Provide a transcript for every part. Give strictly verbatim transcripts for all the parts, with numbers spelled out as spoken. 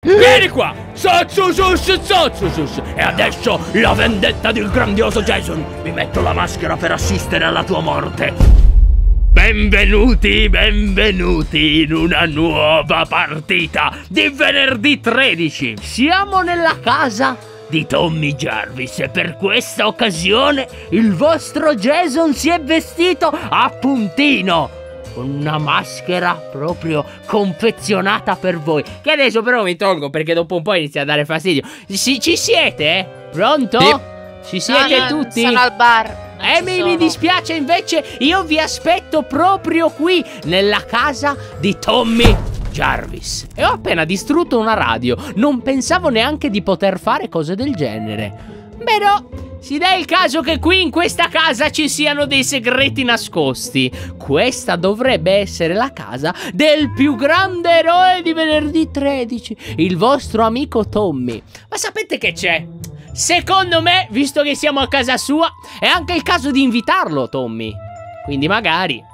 Vieni qua! Sotsusus, Sotsusus! E adesso la vendetta del grandioso Jason! Mi metto la maschera per assistere alla tua morte! Benvenuti, benvenuti in una nuova partita di venerdì tredici! Siamo nella casa di Tommy Jarvis e per questa occasione il vostro Jason si è vestito a puntino! Una maschera proprio confezionata per voi. Che adesso però mi tolgo perché dopo un po' inizia a dare fastidio. Si, ci siete? Pronto? Sì. Ci siete no, tutti? Sono al bar. Eh mi, mi dispiace invece. Io vi aspetto proprio qui nella casa di Tommy Jarvis. E ho appena distrutto una radio. Non pensavo neanche di poter fare cose del genere. Però si dà il caso che qui in questa casa ci siano dei segreti nascosti. Questa dovrebbe essere la casa del più grande eroe di venerdì tredici, il vostro amico Tommy. Ma sapete che c'è? Secondo me, visto che siamo a casa sua, è anche il caso di invitarlo, Tommy. Quindi magari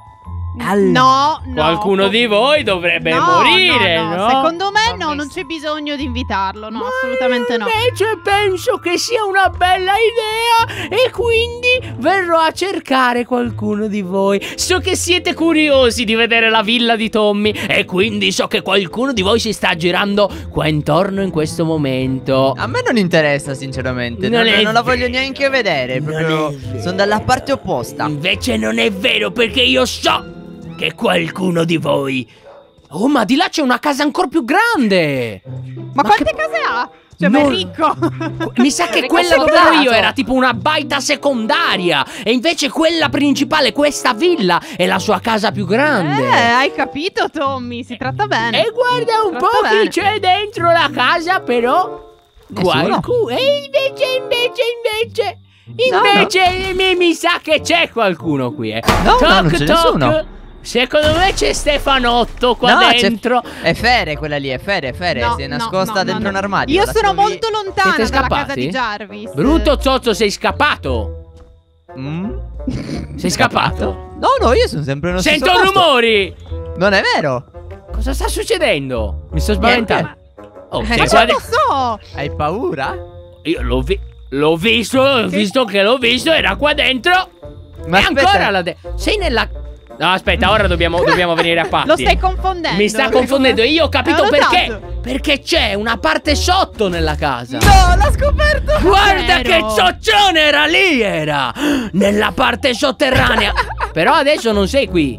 No, no. qualcuno di voi dovrebbe no, morire, no, no. no? Secondo me no, non c'è bisogno di invitarlo, no, Ma assolutamente no. Invece penso che sia una bella idea e quindi verrò a cercare qualcuno di voi. So che siete curiosi di vedere la villa di Tommy e quindi so che qualcuno di voi si sta girando qua intorno in questo momento. A me non interessa sinceramente, Non non, è non la vero. voglio neanche vedere, Non proprio è vero. sono dalla parte opposta. Invece non è vero perché io so che qualcuno di voi... Oh, ma di là c'è una casa ancora più grande! Ma, Ma quante che- case ha? Cioè, ma è Non- ricco. Mi sa che Perché quella sei dove ero io caso. era tipo una baita secondaria e invece quella principale, questa villa, è la sua casa più grande. Eh, hai capito, Tommy, si tratta bene. E guarda un Tratta po' bene. chi c'è dentro la casa, però. Nessuno. Qualcuno. E invece, invece, invece. No, Invece Mi, mi sa che c'è qualcuno qui, eh. No, no, non c'è nessuno. Secondo me c'è Stefanotto qua No, c'è- dentro. È Fere quella lì, è Fere, è Fere, No, si è no, nascosta no, dentro no, un no. armadio. Io la sono trovi- molto lontana Siete dalla scappati? casa di Jarvis. Brutto zozzo, sei scappato. Mm? Sei scappato? No, no, io sono sempre nello Sento stesso posto. rumori. Non è vero? Cosa sta succedendo? Mi sto spaventando. Oh, Eh, sei ma qua non de- lo so. Hai paura? Io l'ho vi- l'ho visto, ho visto che l'ho visto, era qua dentro. Ma e aspetta. ancora la de- sei nella... No, aspetta, ora dobbiamo, dobbiamo venire a patti. Lo stai confondendo. Mi sta confondendo, io ho capito Ho perché. notato. Perché c'è una parte sotto nella casa. No, l'ho scoperto! Guarda che Vero. cioccione era lì, era nella parte sotterranea. Però adesso non sei qui.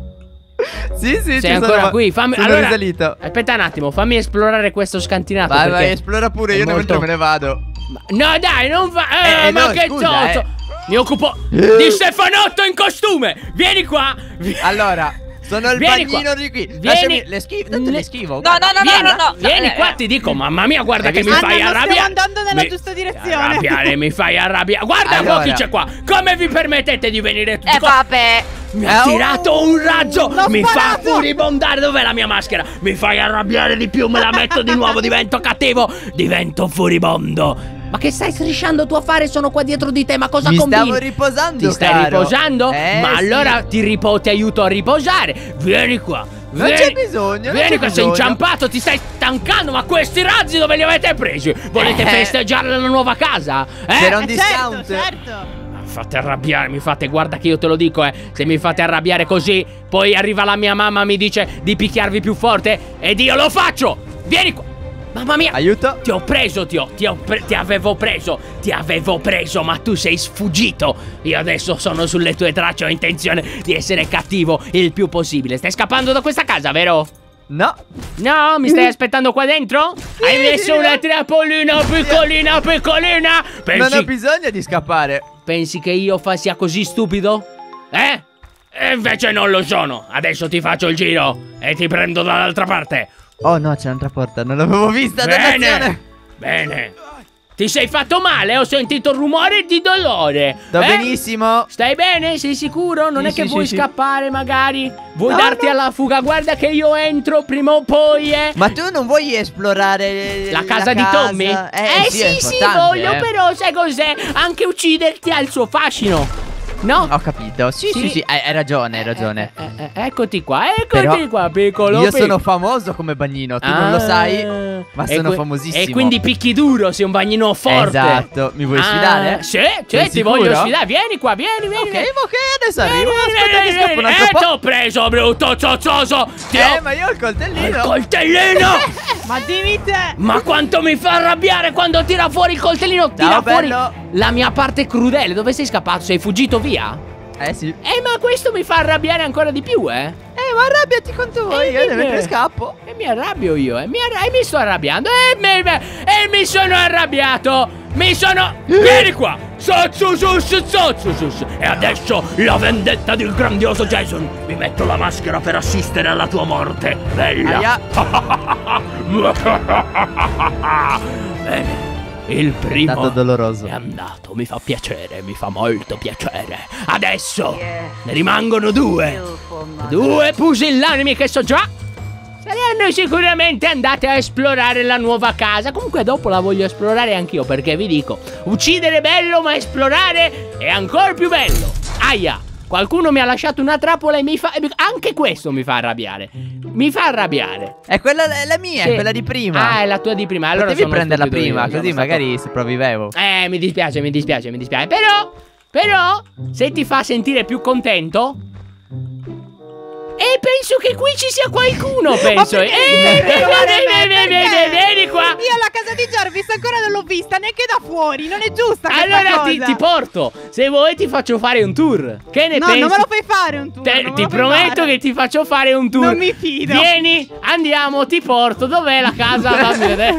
Sì, sì, Sei ci ancora sono, qui. Fammi... sono allora, risalito. aspetta un attimo, fammi esplorare questo scantinato. Vai, perché vai, esplora pure, è io nel molto- mentre me ne vado. No dai, non fa... Eh, Eh, ma no, che scusa, zozzo. eh. Mi occupo di Stefanotto in costume. Vieni qua. Vi- Allora, sono il Vieni bagnino qua. di qui. Vieni. Lasciami, le schivo, tanto Ne- le schivo. No, no, no, Vieni, no, no, no. vieni Eh, qua, eh. ti dico, mamma mia, guarda Hai che mi visto? fai Anna, non arrabbiare. stiamo andando nella Mi- giusta direzione. Arrabbiare, mi fai arrabbiare. Guarda Allora. qua chi c'è qua. Come vi permettete di venire tutti Eh, qua? vabbè. Mi ha Eh, tirato un raggio. L'ho Mi fa sparato. furibondare. Dov'è la mia maschera? Mi fai arrabbiare di più. Me la metto di nuovo. Divento cattivo. Divento furibondo. Ma che stai strisciando tu a fare? Sono qua dietro di te. Ma cosa Mi combini? stavo riposando, Ti stai caro. riposando? Eh, Ma sì. allora ti, ripo- ti aiuto a riposare. Vieni qua. Non Vieni- c'è bisogno, non Vieni c'è qua, sei bisogno. inciampato, ti stai stancando. Ma questi razzi dove li avete presi? Volete Eh. festeggiare la nuova casa? Eh? C'era un Eh, discount. certo, certo. Mi fate arrabbiare, mi fate, guarda che io te lo dico, eh. Se mi fate arrabbiare così, poi arriva la mia mamma e mi dice di picchiarvi più forte ed io lo faccio. Vieni qua. Mamma mia. Aiuto. Ti ho preso, ti ho, ti ho pre- ti avevo preso, ti avevo preso, ma tu sei sfuggito. Io adesso sono sulle tue tracce, ho intenzione di essere cattivo il più possibile. Stai scappando da questa casa, vero? No. No, mi stai aspettando qua dentro? Hai messo sì, una no. trapolina piccolina, piccolina? Non Pensi, ho bisogno di scappare. pensi che io fa sia così stupido? Eh? E invece non lo sono. Adesso ti faccio il giro e ti prendo dall'altra parte. Oh no, c'è un'altra porta, non l'avevo vista. Bene, dannazione. bene. Ti sei fatto male? Ho sentito rumore di dolore. Sto eh? benissimo. Stai bene? Sei sicuro? Non Sì, è che sì, vuoi sì, sì. scappare magari? Vuoi No, darti no. alla fuga? Guarda che io entro prima o poi, eh. Ma tu non vuoi esplorare La casa di Tommy? Eh, sì, è sì, sì, importante, voglio, eh. però sai cos'è? Anche ucciderti ha il suo fascino. No? Ho capito. Sì, Sì. sì, sì, hai, hai ragione, hai ragione. Eh, eh, eh, eccoti qua, eccoti Però qua, piccolo. Io pic- sono famoso come bagnino, tu non lo Ah, sai? Ma E sono qui- famosissimo. E quindi picchi duro, sei un bagnino forte. Esatto, mi vuoi Ah, sfidare? Sì, sì, Sei ti voglio sicuro? sfidare. Vieni qua, vieni, vieni. Ok, vieni. ok, adesso arrivo. Vieni, Aspetta vieni, che scappo un vieni. altro Eh, po'. t'ho preso, brutto zozzoso. Ti Eh, ho... ma io ho il Il coltellino. coltellino. Ma dimmi te. Ma quanto mi fa arrabbiare quando tira fuori il coltellino. Tira Ciao, fuori bello. la mia parte crudele. Dove sei scappato? Sei fuggito via? Eh sì. Eh, ma questo mi fa arrabbiare ancora di più, eh. Eh, ma arrabbiati con tu. Eh, Io dimmi. mentre scappo. E mi arrabbio io, e mi, arra- e mi sto arrabbiando. E mi, e mi sono arrabbiato. Mi sono... Vieni qua. Zozzusus, zozzusus. E adesso la vendetta del grandioso Jason. Mi metto la maschera per assistere alla tua morte. Bella. Aia. Bene. Il primo È stato doloroso. è andato, mi fa piacere, mi fa molto piacere. Adesso ne rimangono due. Due pusillanimi che so già saranno sicuramente andate a esplorare la nuova casa. Comunque dopo la voglio esplorare anch'io, perché vi dico, uccidere è bello, ma esplorare è ancora più bello. Aia, qualcuno mi ha lasciato una trappola e mi fa... Anche questo mi fa arrabbiare. Mi fa arrabbiare. È quella è la mia, Sì. è quella di prima. Ah, è la tua di prima. Allora Potevi sono prenderla stupido prima, io, sono così stato- magari sopravvivevo. Eh, mi dispiace, mi dispiace, mi dispiace. Però, però, se ti fa sentire più contento... E penso che qui ci sia qualcuno, penso. Ma Eh, perché? vieni, Guarda me, vieni, vieni, perché? vieni, vieni qua. Io la casa di Jarvis ancora non l'ho vista neanche da fuori. Non è giusta questa Allora ti, cosa. ti porto. Se vuoi ti faccio fare un tour. Che ne No, pensi? non me lo fai fare un tour. Te- non me ti lo fai prometto fare. che ti faccio fare un tour. Non mi fido. Vieni, andiamo, ti porto. Dov'è la casa? Fammi vedere.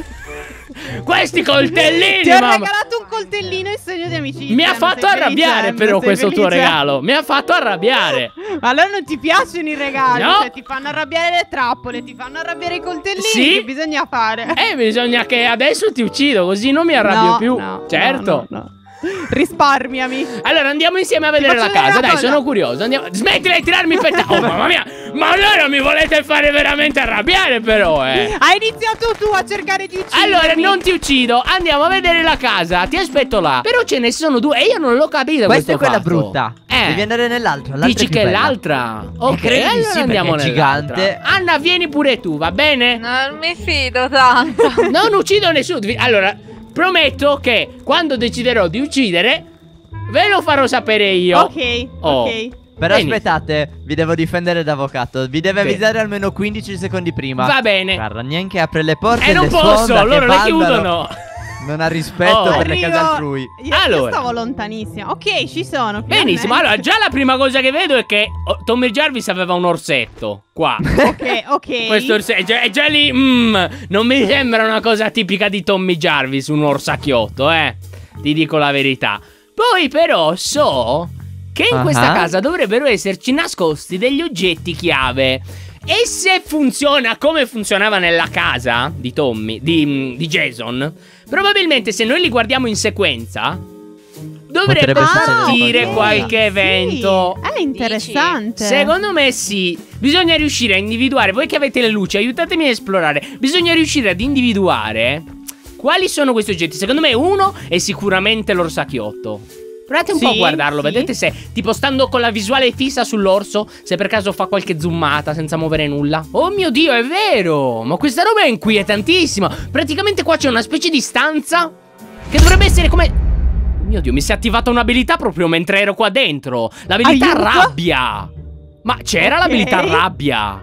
Questi coltellini, Ti ho mamma. regalato un coltellino in segno di amicizia. Mi ha non fatto sei arrabbiare felice? però Non sei questo tuo felice? regalo. Mi ha fatto arrabbiare. Allora non ti piacciono i regali? No. Cioè ti fanno arrabbiare le trappole, ti fanno arrabbiare i coltellini. Sì. Che bisogna fare? Eh, bisogna che adesso ti uccido, così non mi arrabbio No, più. no, Certo. no, no, no. Risparmiami. Allora andiamo insieme a vedere faccio la vedere casa. una Dai, cosa. sono curioso. Andiamo. Smettila di tirarmi per te. Oh, mamma mia. Ma allora mi volete fare veramente arrabbiare, però, eh. Hai iniziato tu a cercare di uccidermi. Allora non ti uccido. Andiamo a vedere la casa. Ti aspetto là. Però ce ne sono due. E io non l'ho capito. Questa questo è quella fatto. brutta. Eh. Devi andare nell'altra. L'altra Dici è più che è bella. l'altra? Ok, credi di allora sì, andiamo perché è nell'altra. gigante. Anna, vieni pure tu, va bene? Non mi fido tanto. Non uccido nessuno. Allora, prometto che quando deciderò di uccidere, ve lo farò sapere io. Ok, Oh. ok. Però Vieni. aspettate, vi devo difendere da avvocato. Vi deve Sì. avvisare almeno quindici secondi prima. Va bene. Guarda, neanche apre le porte. Eh, non le posso, sfonda, che loro le ballano. chiudono. Non ha rispetto Oh. per le case Arrivo. altrui. Io, io Allora. stavo lontanissima. Ok, ci sono. Benissimo, finalmente. allora già la prima cosa che vedo è che oh, Tommy Jarvis aveva un orsetto. Qua. Ok, ok. Questo orsetto è già, è già lì. mm, non mi sembra una cosa tipica di Tommy Jarvis, un orsacchiotto, eh. Ti dico la verità. Poi però so che in Ah. questa casa dovrebbero esserci nascosti degli oggetti chiave. E se funziona come funzionava nella casa di Tommy, di, mm, di Jason, probabilmente se noi li guardiamo in sequenza, dovrebbe Potrebbe succedere partire qualcosa. qualche evento. Sì, è interessante. Secondo me sì. Bisogna riuscire a individuare. Voi che avete le luci, aiutatemi a esplorare. Bisogna riuscire ad individuare quali sono questi oggetti. Secondo me uno è sicuramente l'orsacchiotto. Provate un Sì, po' a guardarlo. sì. Vedete se, tipo, stando con la visuale fissa sull'orso, se per caso fa qualche zoomata senza muovere nulla. Oh mio Dio, è vero. Ma questa roba è inquietantissima. Praticamente qua c'è una specie di stanza che dovrebbe essere come... Mio Dio, mi si è attivata un'abilità proprio mentre ero qua dentro. L'abilità Aiuto. rabbia. Ma c'era Ok. l'abilità rabbia?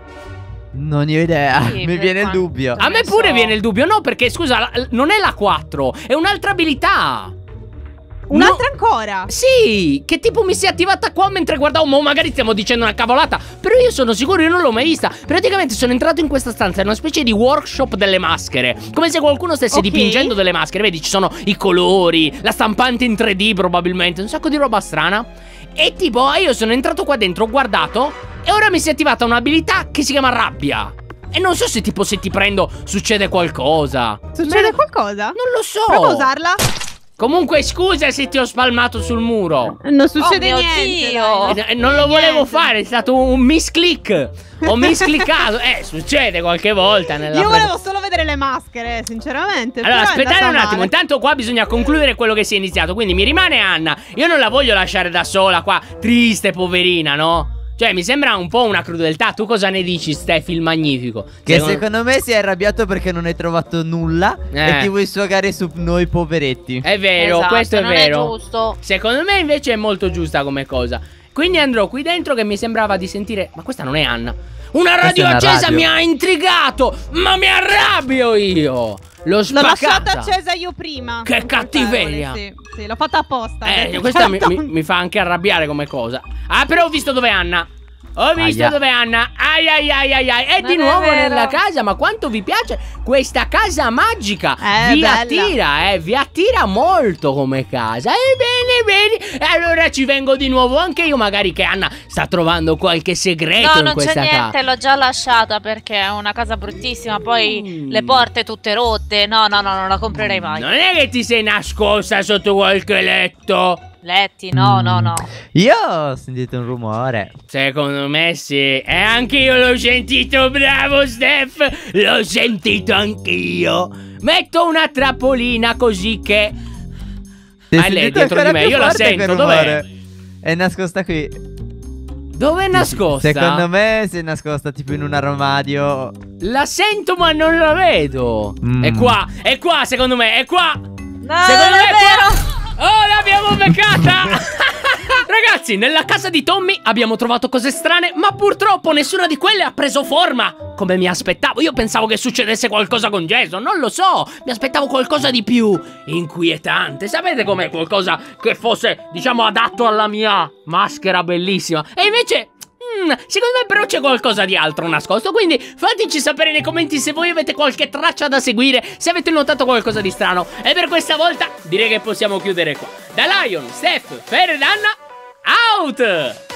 Non ne ho idea. Sì, Mi per viene il quanto- dubbio. A me ne pure so. viene il dubbio. No, perché scusa, la- non è la quattro, è un'altra abilità. Un'altra No- ancora. Sì, che tipo mi si è attivata qua mentre guardavo. Mo magari stiamo dicendo una cavolata, però io sono sicuro, io non l'ho mai vista. Praticamente sono entrato in questa stanza, è una specie di workshop delle maschere. Come se qualcuno stesse Ok. dipingendo delle maschere. Vedi, ci sono i colori, la stampante in tre D probabilmente, un sacco di roba strana. E tipo, io sono entrato qua dentro, ho guardato, e ora mi si è attivata un'abilità che si chiama rabbia. E non so se tipo se ti prendo succede qualcosa. Succede Me- qualcosa? Non lo so. Prova a usarla. Comunque scusa se ti ho spalmato sul muro. Non succede Oh mio niente. Dio. dai. Eh, Non lo volevo Niente. fare, è stato un misclick. Ho miscliccato. Eh, succede qualche volta nella Io pre- volevo solo vedere le maschere, sinceramente. Allora, però è aspettate andata un attimo. male. Intanto qua bisogna concludere quello che si è iniziato. Quindi mi rimane Anna. Io non la voglio lasciare da sola qua, triste, poverina, no? Cioè, mi sembra un po' una crudeltà. Tu cosa ne dici, Steph, il magnifico? Che Secondo... secondo me si è arrabbiato perché non hai trovato nulla Eh. e ti vuoi sfogare su noi poveretti. È vero, Esatto, questo è non vero. è giusto. Secondo me invece è molto giusta come cosa. Quindi andrò qui dentro che mi sembrava di sentire... Ma questa non è Anna. Una radio è una accesa radio. mi ha intrigato. Ma mi arrabbio io. L'ho L'ho spaccata. lasciata accesa io prima. Che cattiveria. Sì, sì, l'ho fatta apposta. Eh, perché questa mi, c'era mi- tanto- mi fa anche arrabbiare come cosa. Ah, però ho visto dove è Anna. Ho visto Aia. dove è Anna. Ai ai ai ai ai. È Non di è nuovo vero. nella casa. Ma quanto vi piace questa casa magica? Eh, vi bella. attira, eh. Vi attira molto come casa. E bene, bene. E allora ci vengo di nuovo anche io. Magari che Anna sta trovando qualche segreto No, in non questa c'è niente, casa. l'ho già lasciata perché è una casa bruttissima. Poi Mm. le porte tutte rotte. No, no, no, non la comprerei mai. Non è che ti sei nascosta sotto qualche letto? Letti, no, no, no. Io ho sentito un rumore. Secondo me sì. E anche io l'ho sentito, bravo Steph. L'ho sentito anch'io. Metto una trappolina così che... Ti Ma hai è lei sentito dietro di ancora me, più io la forte sento, quel dov'è? rumore. È nascosta qui. Dove è nascosta? Secondo me si è nascosta tipo in un armadio. La sento ma non la vedo. Mm. È qua, è qua secondo me, è qua. No, Secondo non me è è vero. Oh, l'abbiamo beccata! Ragazzi, nella casa di Tommy abbiamo trovato cose strane, ma purtroppo nessuna di quelle ha preso forma come mi aspettavo. Io pensavo che succedesse qualcosa con Jason, non lo so. Mi aspettavo qualcosa di più inquietante. Sapete com'è? Qualcosa che fosse, diciamo, adatto alla mia maschera bellissima. E invece... Mm, secondo me però c'è qualcosa di altro nascosto. Quindi fateci sapere nei commenti se voi avete qualche traccia da seguire, se avete notato qualcosa di strano. E per questa volta direi che possiamo chiudere qua. Da Lion, Steph, Fer ed Anna, out!